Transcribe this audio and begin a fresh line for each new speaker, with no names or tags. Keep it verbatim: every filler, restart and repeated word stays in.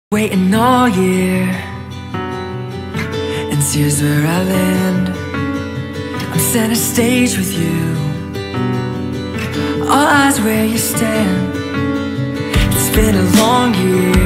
Waiting all year, and here's where I land. I'm center stage with you, all eyes where you stand. It's been a long year,